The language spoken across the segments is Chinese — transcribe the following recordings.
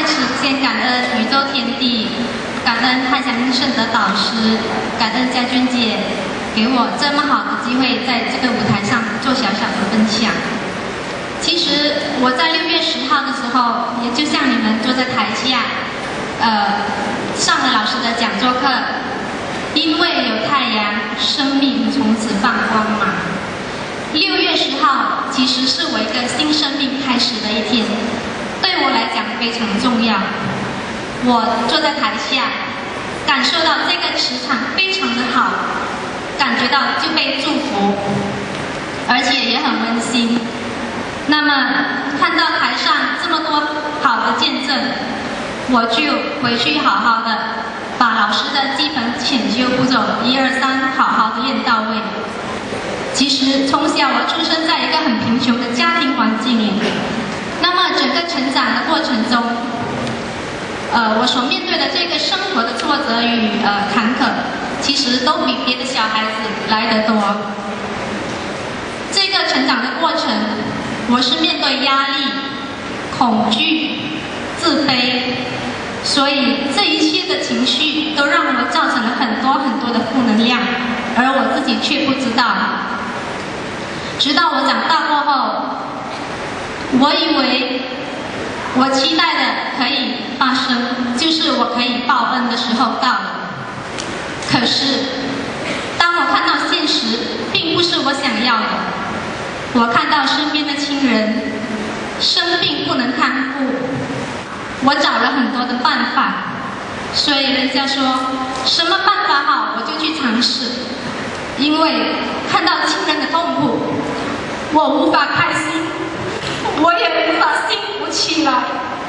始先感恩宇宙天地，感恩太祥圣德导师，感恩佳娟姐给我这么好的机会在这个舞台上做小小的分享。其实我在6月10号的时候，也就像你们坐在台下，上了老师的讲座课，因为有太阳，生命从此放光芒。6月10号其实是我一个新生命开始的一天，对我来讲非常重要。我坐在台下，感受到这个磁场非常的好，感觉到就被祝福，而且也很温馨。那么看到台上这么多好的见证，我就回去好好的把老师的基本潜修步骤1、2、3好好的练到位。其实从小我出生在一个很贫穷的家庭环境里，那么整个成长的过程中，我所面对的这个生活的挫折与坎坷，其实都比别的小孩子来得多。这个成长的过程，我是面对压力、恐惧、自卑，所以这一切的情绪都让我造成了很多很多的负能量，而我自己却不知道。直到我长大过后，我以为我期待的可以发生，就是我可以报恩的时候到了。可是当我看到现实并不是我想要的，我看到身边的亲人生病不能看护，我找了很多的办法，所以人家说什么办法好我就去尝试，因为看到亲人的痛苦，我无法开心，我也无法幸福起来。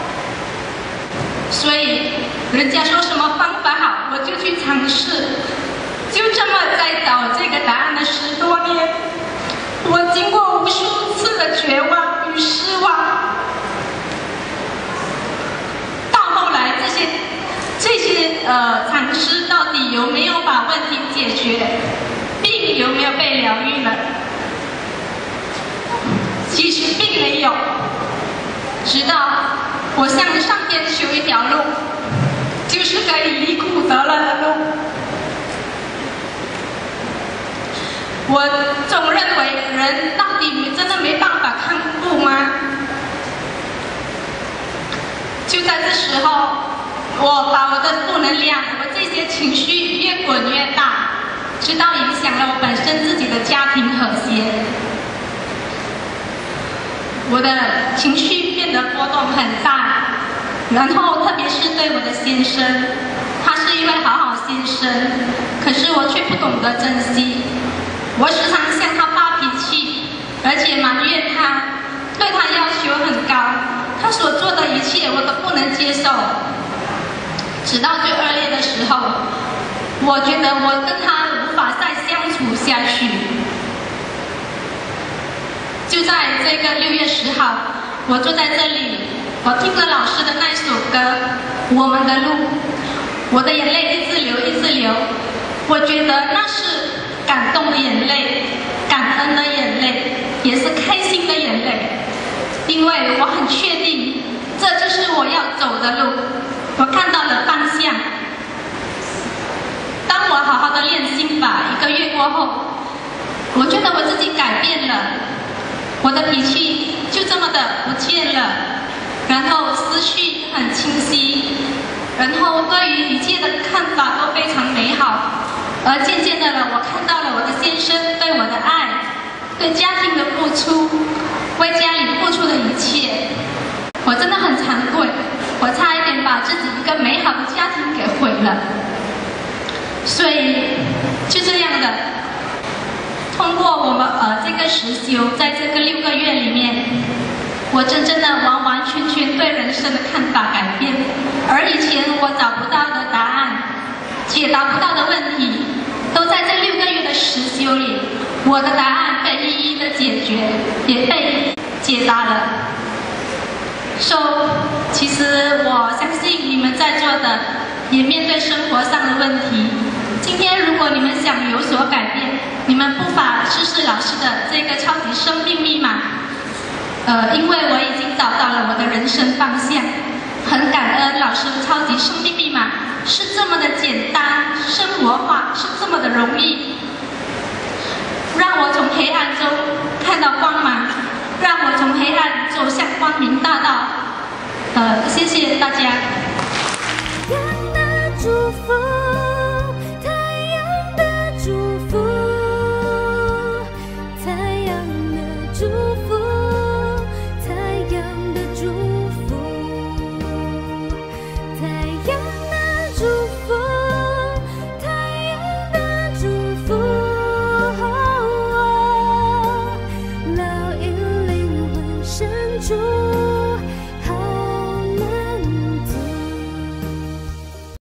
所以人家说什么方法好我就去尝试，就这么在找这个答案的10多年，我经过无数次的绝望与失望，到后来这些尝试到底有没有把问题解决，病有没有被疗愈了？其实并没有。直到我向上天求一条路，就是可以离苦得乐的路。我总认为人到底真的没办法康复吗？就在这时候，我把我的负能量，我这些情绪越滚越大，直到影响了我本身自己的家庭和谐。我的情绪变得波动很大，然后特别是对我的先生，他是一位好好先生，可是我却不懂得珍惜。我时常向他发脾气，而且埋怨他，对他要求很高，他所做的一切我都不能接受。直到最恶劣的时候，我觉得我跟他无法再相处下去。就在这个6月10号，我坐在这里，我听了老师的那首歌《我们的路》，我的眼泪一直流一直流。我觉得那是感动的眼泪，感恩的眼泪，也是开心的眼泪，因为我很确定这就是我要走的路，我看到了方向。当我好好的练心法1个月过后，我觉得我自己改变了，我的脾气就这么的不见了，然后思绪很清晰，然后对于一切的看法都非常美好。而渐渐的我看到了我的先生对我的爱，对家庭的付出，为家里付出的一切，我真的很惭愧，我差一点把自己一个美好的家庭给毁了。所以就这样的，通过我们这个实修，在这个6个月里面，我真正的完完全全对人生的看法改变，而以前我找不到的答案，解答不到的问题，都在这6个月的实修里，我的答案被一一的解决，也被解答了。其实我相信你们在座的也面对生活上的问题。今天如果你们想有所改变，你们不妨试试老师的这个超级生命密码。因为我已经找到了我的人生方向，很感恩老师《超级生命密码》是这么的简单、生活化，是这么的容易，让我从黑暗中看到光芒，让我从黑暗走向光明大道。谢谢大家。